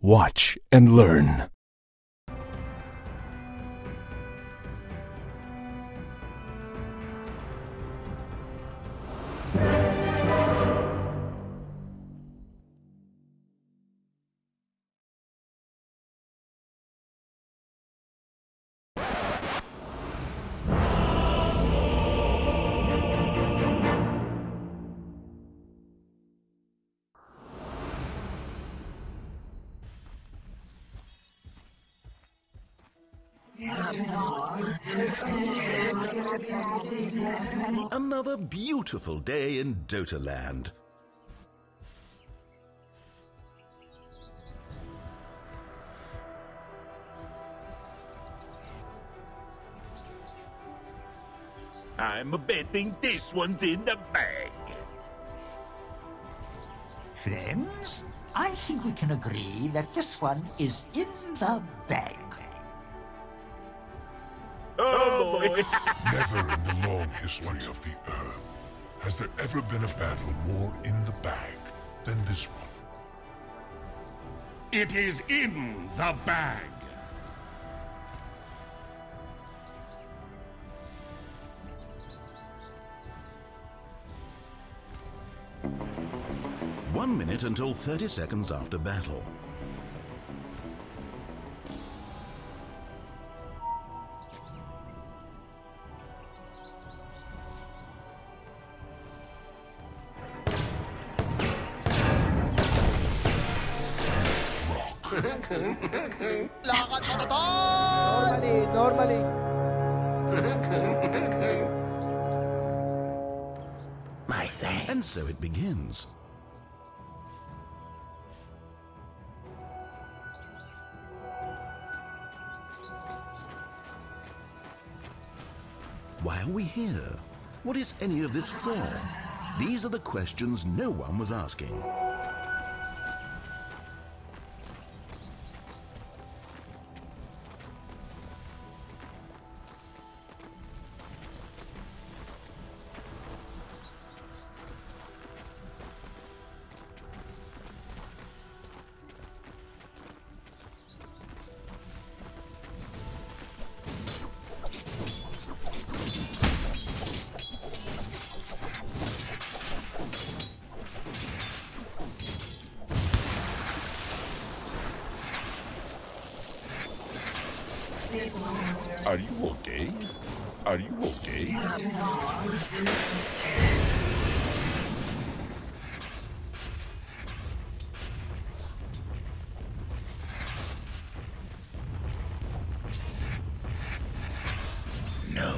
Watch and learn. Another beautiful day in Dota land. I'm betting this one's in the bag. Friends, I think we can agree that this one is in the bag. Oh boy! Never in the long history of the Earth has there ever been a battle more in the bag than this one. It is in the bag. One minute until 30 seconds after battle. Normally. My thanks. And so it begins. Why are we here? What is any of this for? These are the questions no one was asking. Are you okay? Are you okay? No.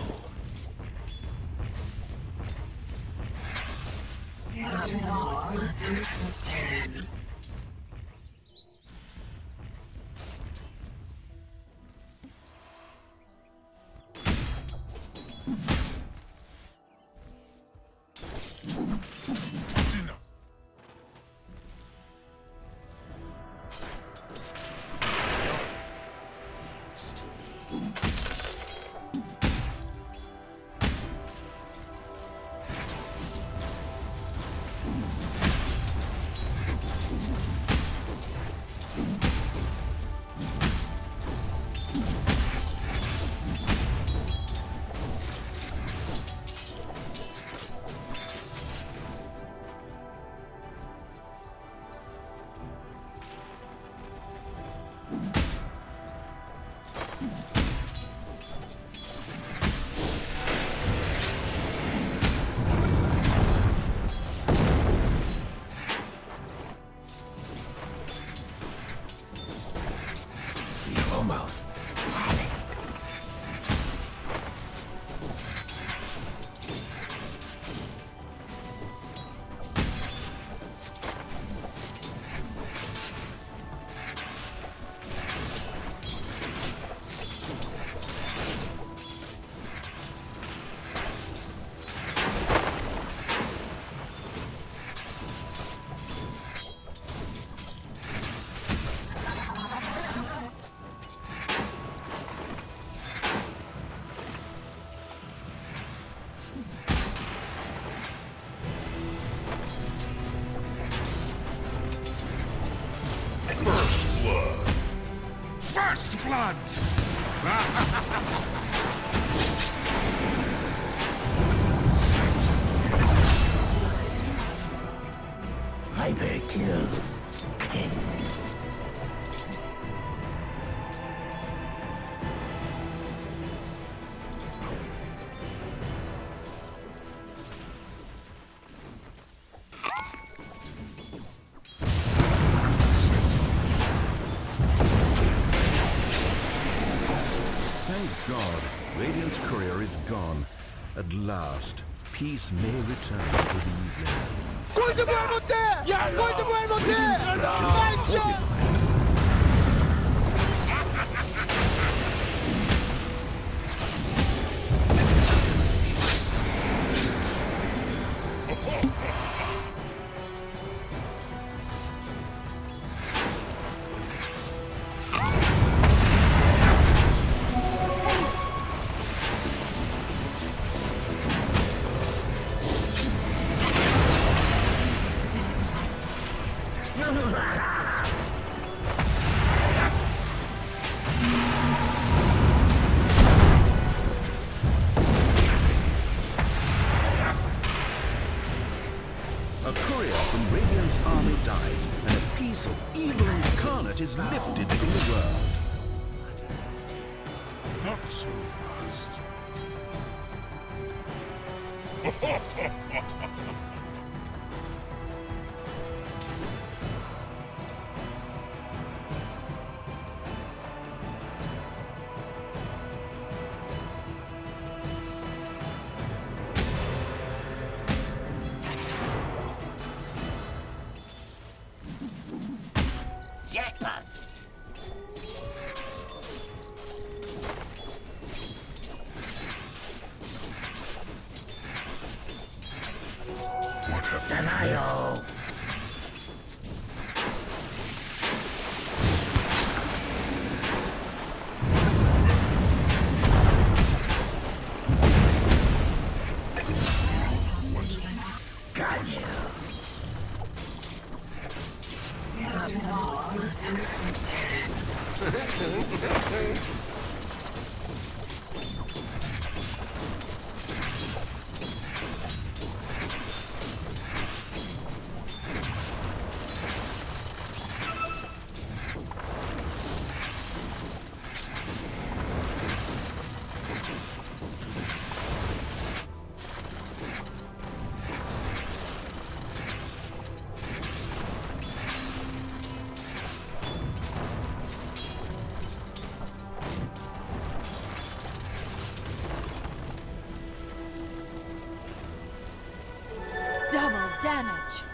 flood! Viper kills. Thank God, Radiant's courier is gone. At last, peace may return to these lands. Going to burn out there! Going to burn out there! Nice shot! A courier from Radiant's army dies, and a piece of evil incarnate is lifted from the world. Not so fast. Jackpot! What have Denial! Got you! Double damage.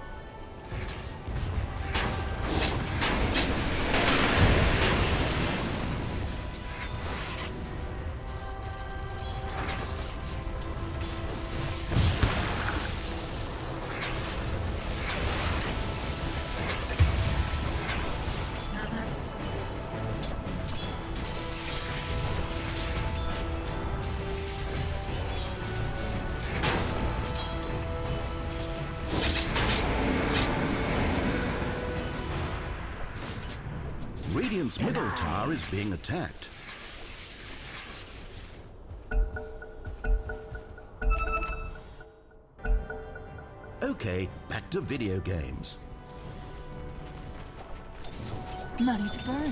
Radiant's middle tower is being attacked. Okay, back to video games. Money to burn.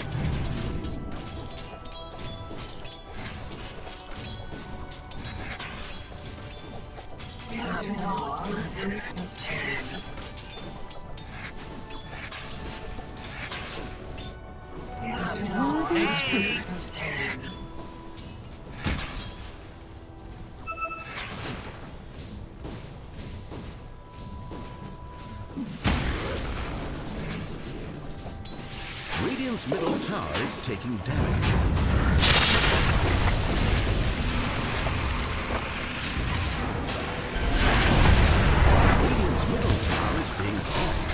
Worthy taste. Radiant's middle tower is taking damage. Radiant's middle tower is being attacked.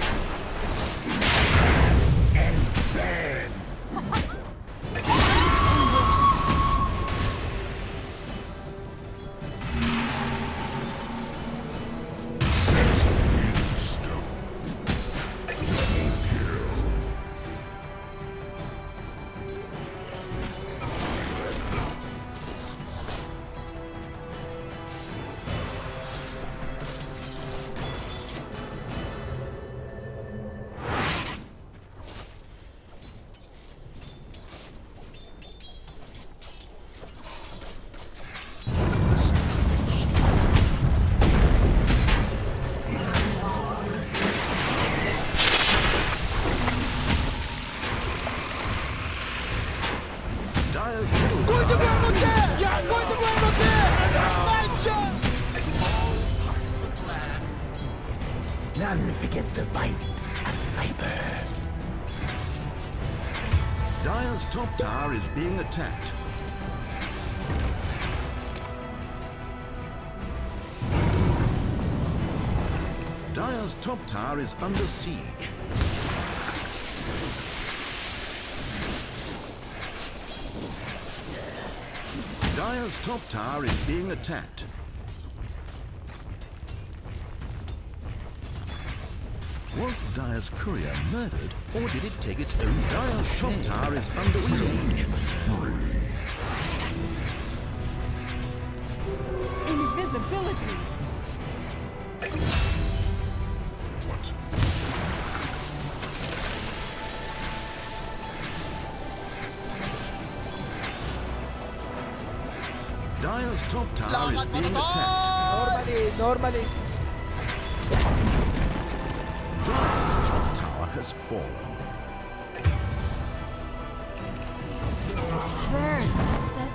None forget the bite of VIPER. Dire's top tower is being attacked. Dire's top tower is under siege. Dire's top tower is being attacked. Was Dire's courier murdered, or did it take its own? Dire's top tower is under siege. Invisibility. What? Dire's top tower is being attacked. Normally. Dire's top tower has fallen. Burns, doesn't...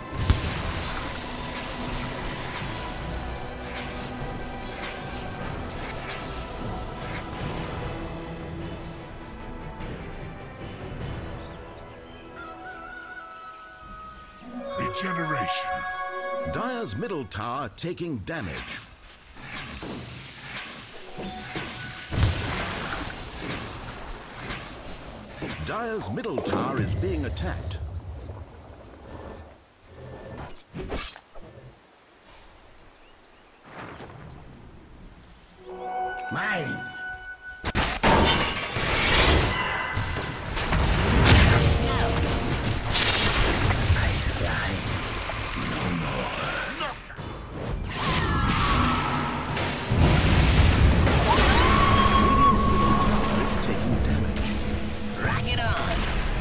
Regeneration. Dire's middle tower taking damage. Dire's middle tower is being attacked. Mine. Radiant's middle tower is taking damage. Rock it on.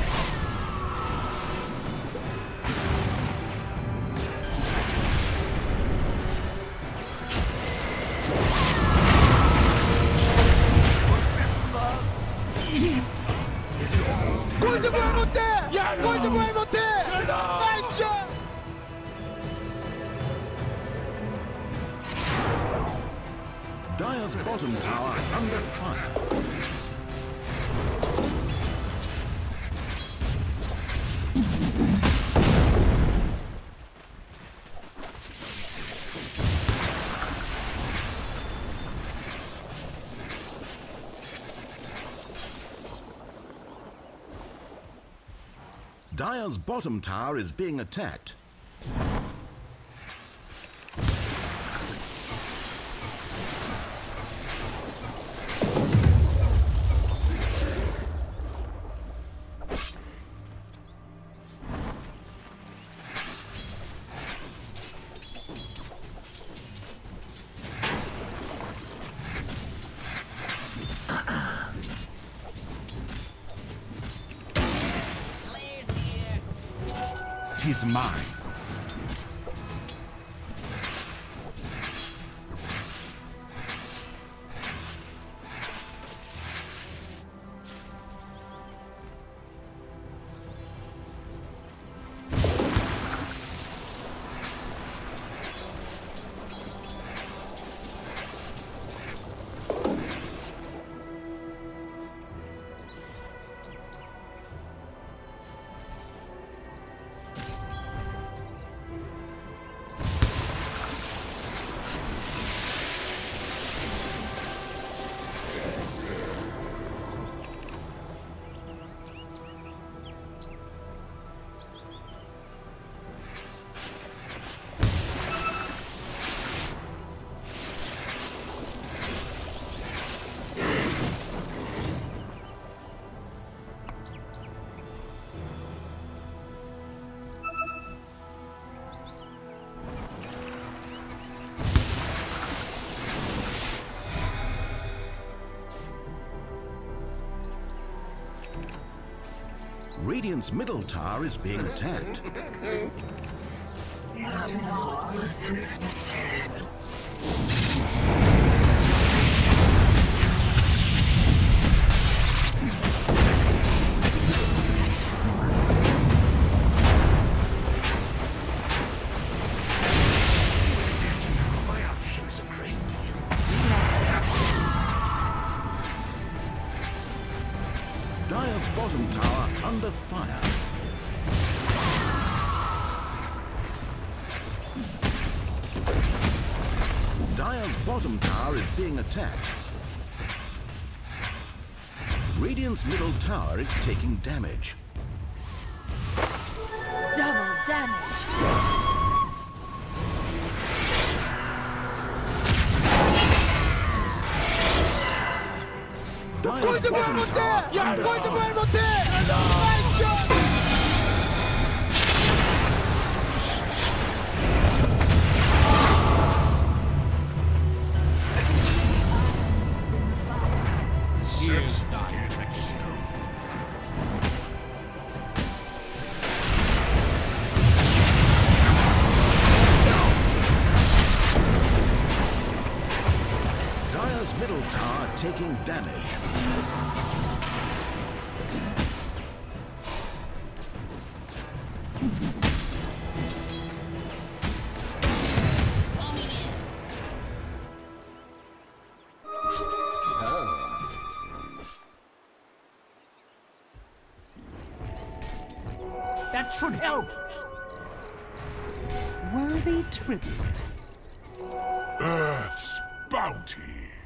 Quanto vuoi te? Quanto vuoi te? Nice shot! Dire's bottom tower under fire. Dire's bottom tower is being attacked. Tis mine. Radiant's middle tower is being attacked. Dire's bottom tower under fire. Dire's bottom tower is being attacked. Radiant's middle tower is taking damage. Double damage. Dire's bottom tower under fire. Set in stone. Dire's middle tower taking damage. That should help. Worthy tribute. Earth's bounty.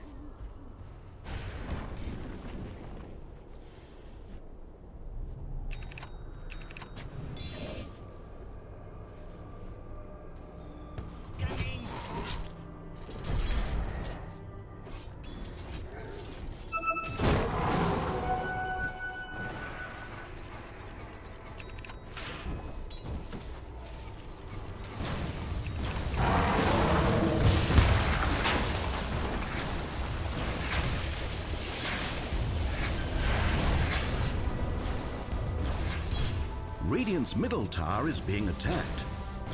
Radiant's middle tower is being attacked.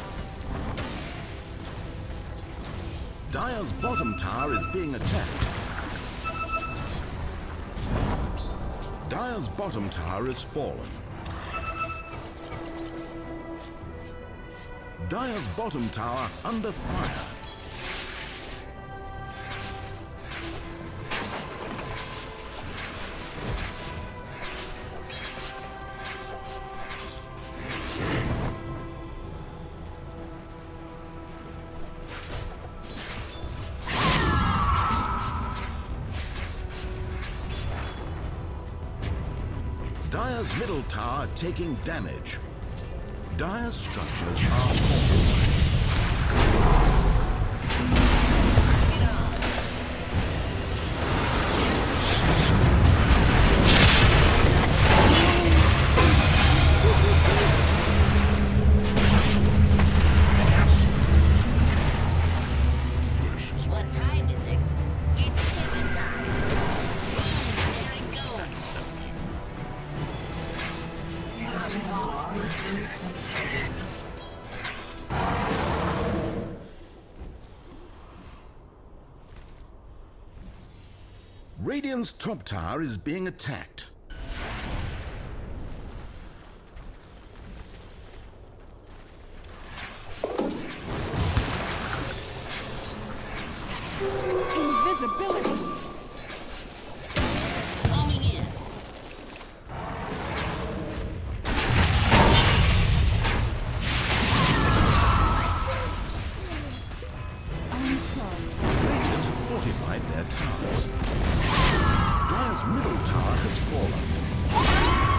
Dire's bottom tower is being attacked. Dire's bottom tower has fallen. Dire's bottom tower under fire. Dire's middle tower taking damage. Dire's structures are fortified. What time is it? It's killing time. There it goes. Radiant's top tower is being attacked. Invisibility. Coming in. I'm sorry. Radiant have fortified their towers. Dire's middle tower has fallen.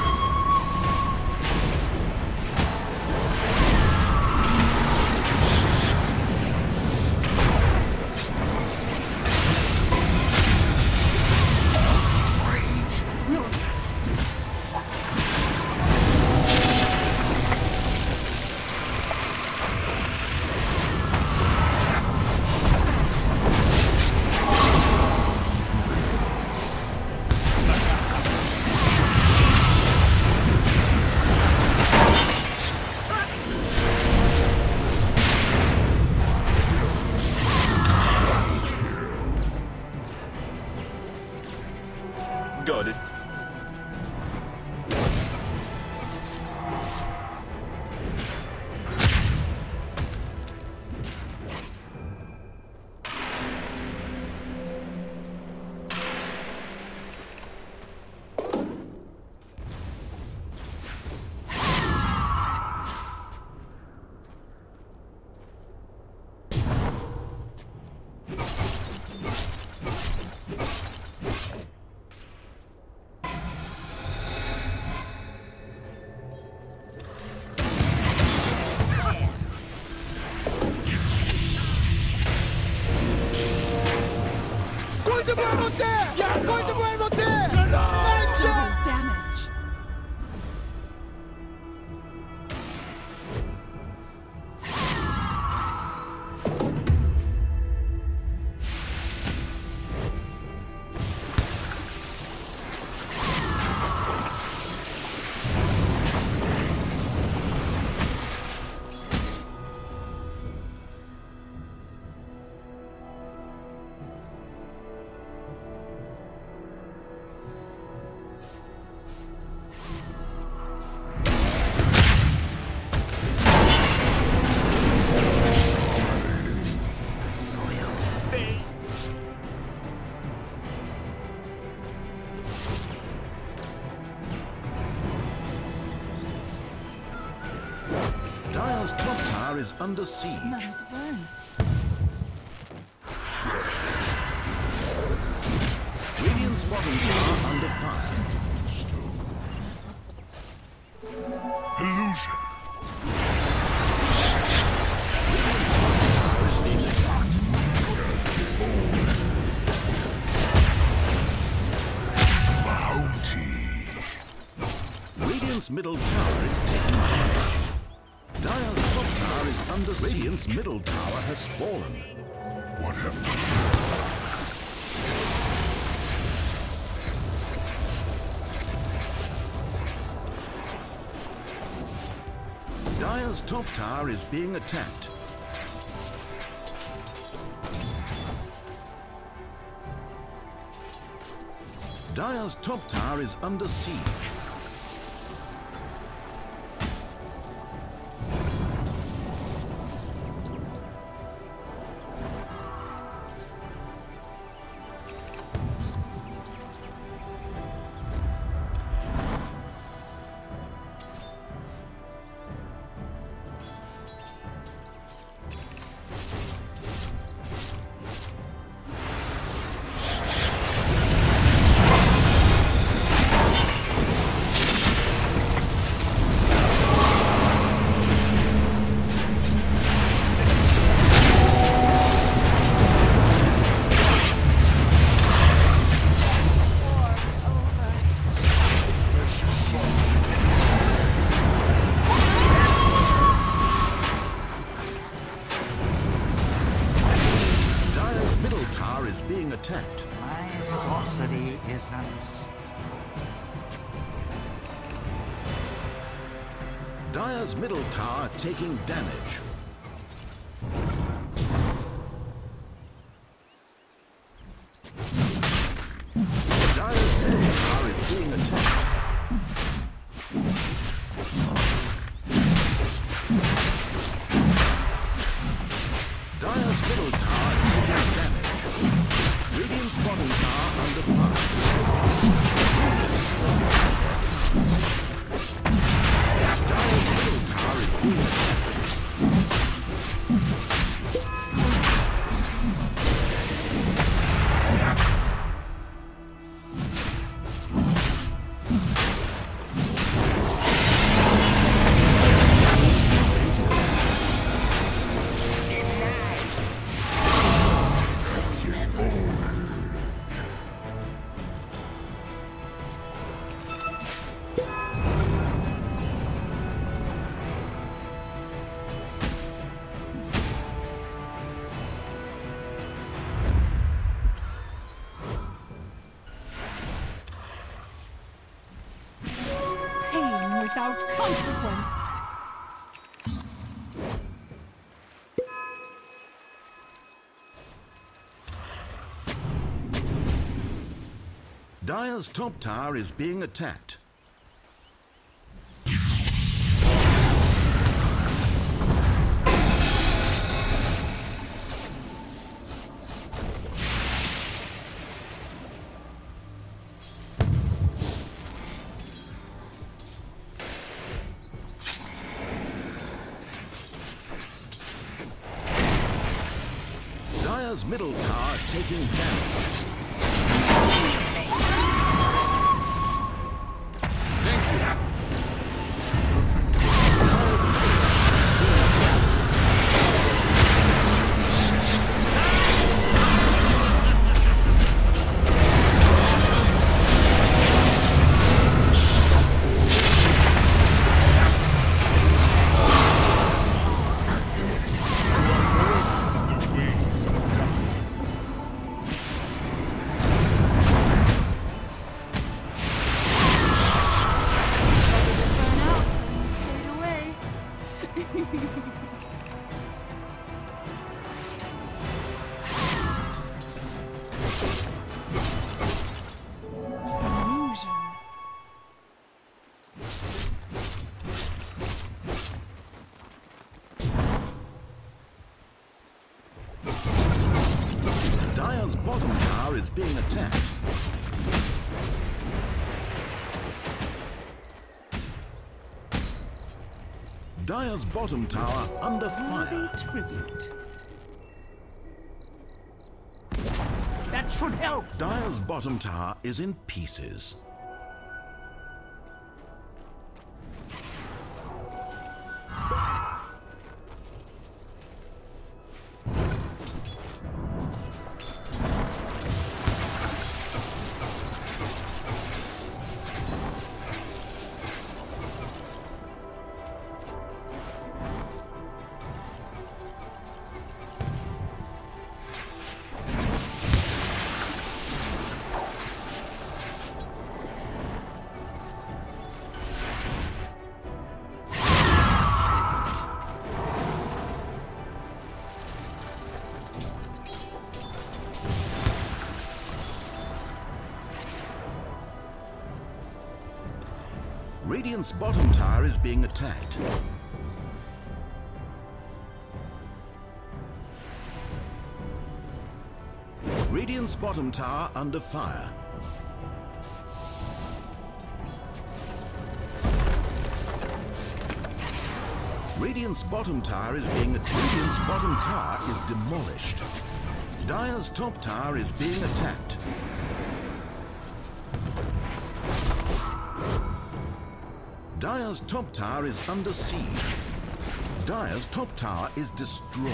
Got it. going to burn out there! Yeah, I'm going to burn out there! Nice shot! Double damage. Dire's top tower is under siege. Nothing to burn. Radiant's bottom tower under fire. Illusion. Radiant's middle tower is taking damage. Dire's top tower is under siege. Radiant's middle tower has fallen. What have we done? Dire's top tower is being attacked. Dire's top tower is under siege. Attacked. My sorcery is unstoppable. Dire's middle tower taking damage. Dire's middle tower is being attacked. Dire's middle tower taking damage. Radiant's bottom tower under fire. Dire's middle tower is being attacked. Without consequence. Dire's top tower is being attacked. Dire's middle tower taking damage. Thank you. Illusion. Dire's bottom tower is being attacked. Dire's bottom tower under fire. Tribute. That should help. Dire's bottom tower is in pieces. Radiant's bottom tower is being attacked. Radiant's bottom tower under fire. Radiant's bottom tower is being attacked. Radiant's bottom tower is demolished. Dire's top tower is being attacked. Dire's top tower is under siege. Dire's top tower is destroyed.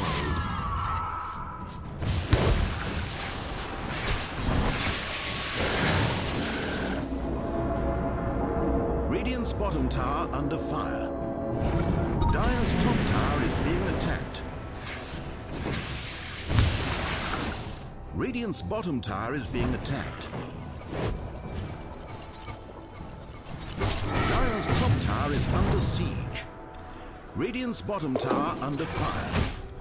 Radiant's bottom tower under fire. Dire's top tower is being attacked. Radiant's bottom tower is being attacked. Dire's top tower is under siege. Radiant's bottom tower under fire.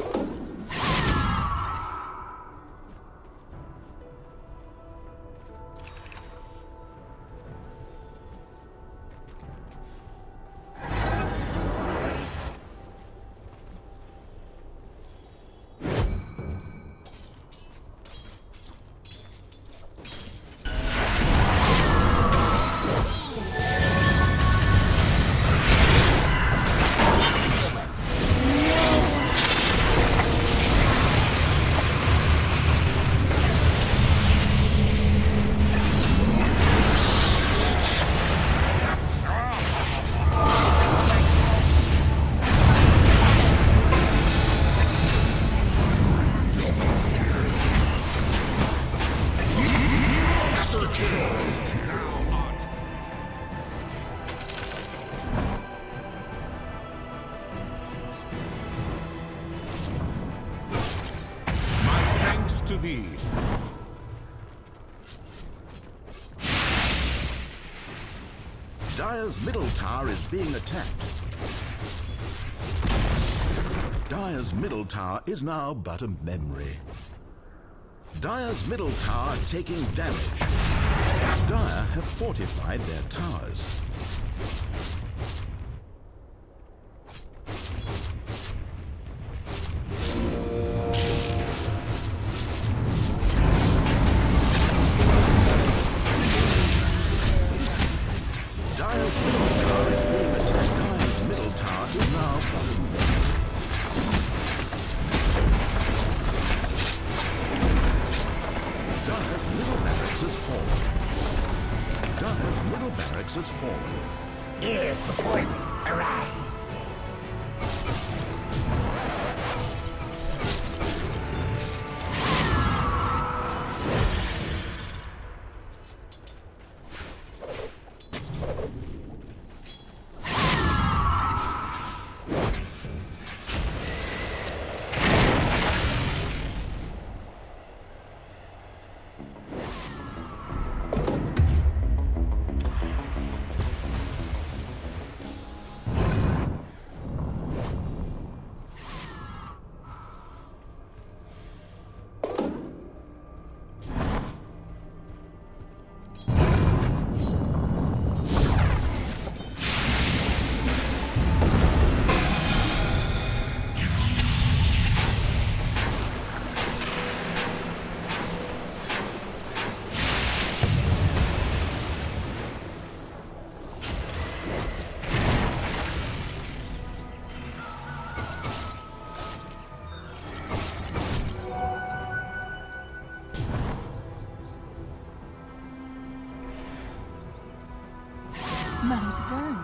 To thee. Dire's middle tower is being attacked. Dire's middle tower is now but a memory. Dire's middle tower taking damage. Dire have fortified their towers. Has fallen. Here's support. Arrive. Money to burn.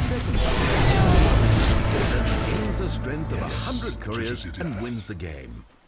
Strength of 100 couriers and wins the game.